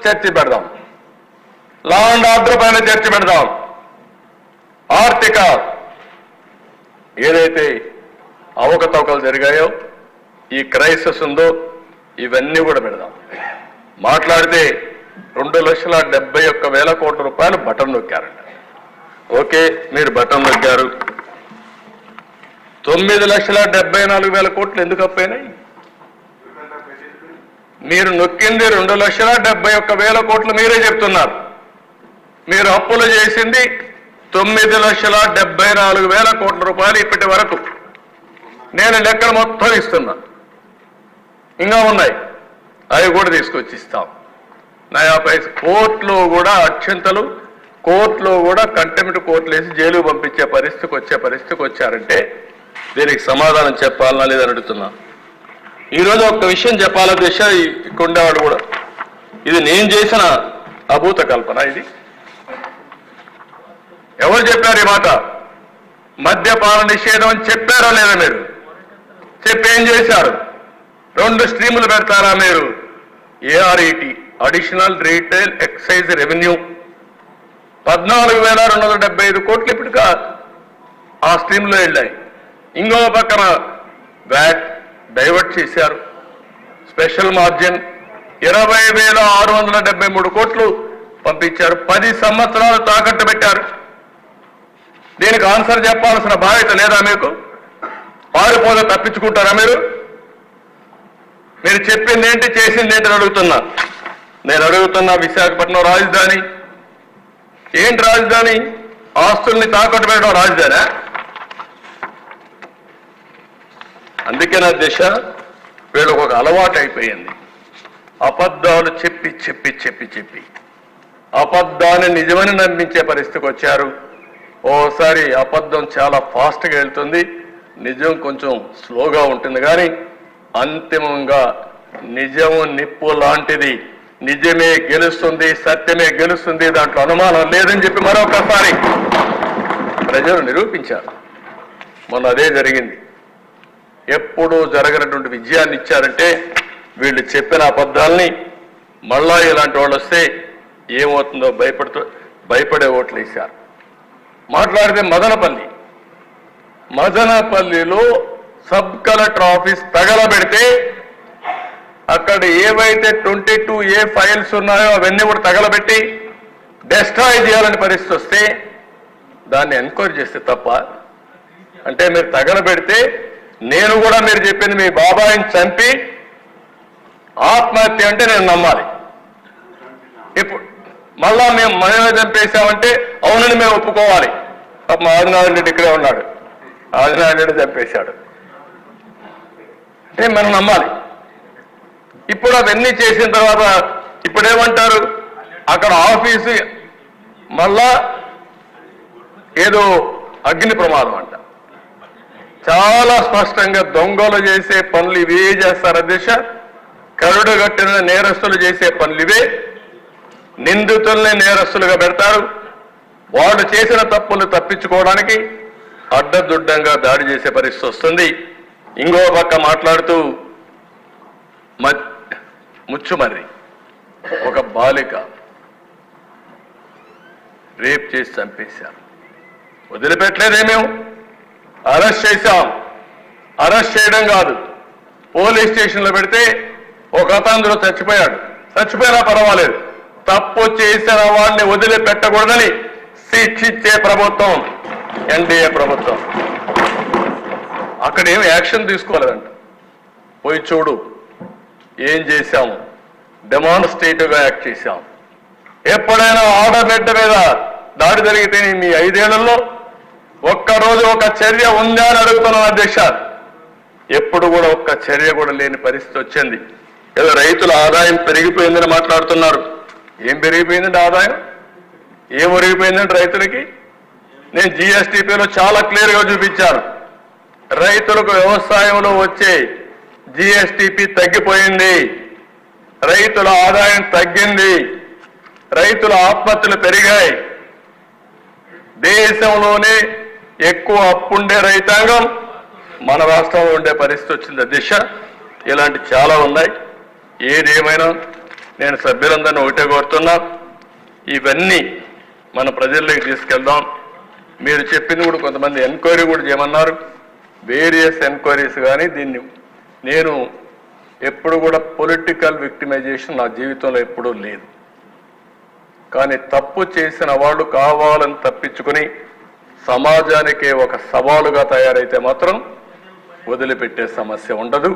చర్చ పెడదాం, law and order పైన చర్చ పెడదాం, ఆర్థిక ఏదైతే అవకతవకలు జరిగాయో ఈ క్రైసిస్ ఉందో ఇవన్నీ కూడా పెడదాం. మాట్లాడితే 2,71,000 కోట్ల రూపాయలు బటన్ నొక్కారంట. ఓకే, మీరు బటన్ నొక్కారు. 9,74,000 కోట్లు ఎందుకు అప్పైనాయి? మీరు నొక్కింది 2,71,000 కోట్లు మీరే చెప్తున్నారు. మీరు అప్పులు చేసింది 9,74,000 కోట్ల రూపాయలు ఇప్పటి వరకు. నేను లెక్కలు మొత్తం ఇస్తున్నా, ఇంకా ఉన్నాయి, అవి కూడా తీసుకొచ్చి ఇస్తాం. నయా పైస కోర్టులో కూడా అక్షంతలు, కోర్టులో కూడా కంటెంప్ట్ కోర్టులు వేసి జైలుకు పంపించే పరిస్థితికి వచ్చారంటే దీనికి సమాధానం చెప్పాలనా లేదని అడుగుతున్నా. ఈరోజు ఒక్క విషయం చెప్పాల దిశ కొండవాడు కూడా, ఇది నేను చేసిన అభూత కల్పన. ఇది ఎవరు చెప్పారు ఈ మాట? మద్యపాన నిషేధం అని చెప్పారా లేదా? మీరు చెప్పి ఏం చేశారు? 2 స్ట్రీములు పెడతారా మీరు? ARET, additional retail excise revenue 14,275 కోట్లు ఇప్పటికా ఆ స్ట్రీమ్లో వెళ్ళాయి. ఇంకో పక్కన వ్యాట్ డైవర్ట్ చేశారు. స్పెషల్ మార్జిన్ 20,673 కోట్లు పంపించారు. 10 సంవత్సరాలు తాకట్టు పెట్టారు. దీనికి ఆన్సర్ చెప్పాల్సిన బాధ్యత లేదా మీకు? పారిపోతే తప్పించుకుంటారా మీరు? మీరు చెప్పింది ఏంటి, చేసింది ఏంటి అడుగుతున్నా. నేను అడుగుతున్నా, విశాఖపట్నం రాజధాని ఏంటి? రాజధాని ఆస్తుల్ని తాకట్టు పెట్టడం రాజధాని? అందుకే నా దిశ వీళ్ళకు ఒక అలవాటు అయిపోయింది. అబద్ధాలు చెప్పి చెప్పి చెప్పి చెప్పి అబద్ధాన్ని నిజమని నమ్మించే పరిస్థితికి వచ్చారు. ఓసారి అబద్ధం చాలా ఫాస్ట్గా వెళ్తుంది, నిజం కొంచెం స్లోగా ఉంటుంది. కానీ అంతిమంగా నిజము నిప్పు లాంటిది, నిజమే గెలుస్తుంది, సత్యమే గెలుస్తుంది, దాంట్లో అనుమానం లేదని చెప్పి మరొకసారి ప్రజలు నిరూపించారు. మొన్న అదే జరిగింది. ఎప్పుడూ జరగనటువంటి విజయాన్ని ఇచ్చారంటే వీళ్ళు చెప్పిన అబద్ధాలని మళ్ళా ఇలాంటి వాళ్ళు వస్తే ఏమవుతుందో భయపడే ఓట్లు వేశారు. మాట్లాడితే మదనపల్లిలో సబ్ కలెక్టర్ ఆఫీస్ తగలబెడితే అక్కడ ఏవైతే 22A ఫైల్స్ ఉన్నాయో అవన్నీ కూడా తగలబెట్టి డెస్ట్రాయ్ చేయాలని పరిస్థితి వస్తే దాన్ని ఎంక్వైరీ చేస్తే తప్ప? అంటే మీరు తగలబెడితే నేను కూడా మీరు చెప్పింది మీ బాబాయిని చంపి ఆత్మహత్య అంటే నేను నమ్మాలి. ఇప్పుడు మళ్ళా మేము మనమే చంపేశామంటే అవునని మేము ఒప్పుకోవాలి. మా ఆదినారాయణ రెడ్డి ఇక్కడే ఉన్నాడు, ఆదినారాయణ రెడ్డి చంపేశాడు అంటే మనం నమ్మాలి. ఇప్పుడు అవన్నీ చేసిన తర్వాత ఇప్పుడేమంటారు? అక్కడ ఆఫీసు మళ్ళా ఏదో అగ్ని ప్రమాదం అంట. చాలా స్పష్టంగా దొంగలు చేసే పనులు ఇవే చేస్తారు. అధ్యక్ష, కరుడుగట్టిన నేరస్తులు చేసే పనులు ఇవే. నిందితుల్ని నేరస్తులుగా పెడతారు. వాళ్ళు చేసిన తప్పులు తప్పించుకోవడానికి అడ్డదుడ్డంగా దాడి చేసే పరిస్థితి వస్తుంది. ఇంకో పక్క మాట్లాడుతూ ముచ్చుమర్రి ఒక బాలిక రేప్ చేసి చంపేశారు. వదిలిపెట్టలేదేమేం, అరెస్ట్ చేశాం. అరెస్ట్ చేయడం కాదు, పోలీస్ స్టేషన్లో పెడితే ఒక అతను చచ్చిపోయాడు. చచ్చిపోయినా పర్వాలేదు, తప్పు చేసిన వాడిని వదిలిపెట్టకూడదని శిక్షించే ప్రభుత్వం ఎన్డీఏ ప్రభుత్వం. అక్కడ ఏమి యాక్షన్ తీసుకోలేదంట. పోయి చూడు ఏం చేశాము, డెమాన్స్ట్రేటివ్గా యాక్ట్ చేశాం. ఎప్పుడైనా ఆడబిడ్డ మీద దాడి జరిగితే మీ 5 ఏళ్లలో ఒక్కరోజు ఒక చర్య ఉందా అని అడుగుతున్నాం అధ్యక్ష. ఎప్పుడు కూడా ఒక్క చర్య కూడా లేని పరిస్థితి వచ్చింది. ఏదో రైతుల ఆదాయం పెరిగిపోయిందని మాట్లాడుతున్నారు. ఏం పెరిగిపోయిందంటే ఆదాయం? ఏం పెరిగిపోయిందంటే రైతులకి? నేను జీఎస్టీపీలో చాలా క్లియర్గా చూపించాను. రైతులకు వ్యవసాయంలో వచ్చే జీఎస్టీపీ తగ్గిపోయింది, రైతుల ఆదాయం తగ్గింది, రైతుల ఆత్మహత్యలు పెరిగాయి. దేశంలోనే ఎక్కువ అప్పుండే రైతాంగం మన రాష్ట్రంలో ఉండే పరిస్థితి వచ్చింది అధ్యక్ష. ఇలాంటి చాలా ఉన్నాయి. ఏదేమైనా నేను సభ్యులందరినీ ఒకటే కోరుతున్నా, ఇవన్నీ మన ప్రజల్లోకి తీసుకెళ్దాం. మీరు చెప్పింది కూడా కొంతమంది ఎంక్వైరీ కూడా చేయమన్నారు, వేరియస్ ఎంక్వైరీస్. కానీ దీన్ని నేను ఎప్పుడు కూడా పొలిటికల్ విక్టిమైజేషన్ నా జీవితంలో ఎప్పుడూ లేదు. కానీ తప్పు చేసిన వాళ్ళు కావాలని తప్పించుకుని సమాజానికే ఒక సవాలుగా తయారైతే మాత్రం వదిలిపెట్టే సమస్య ఉండదు.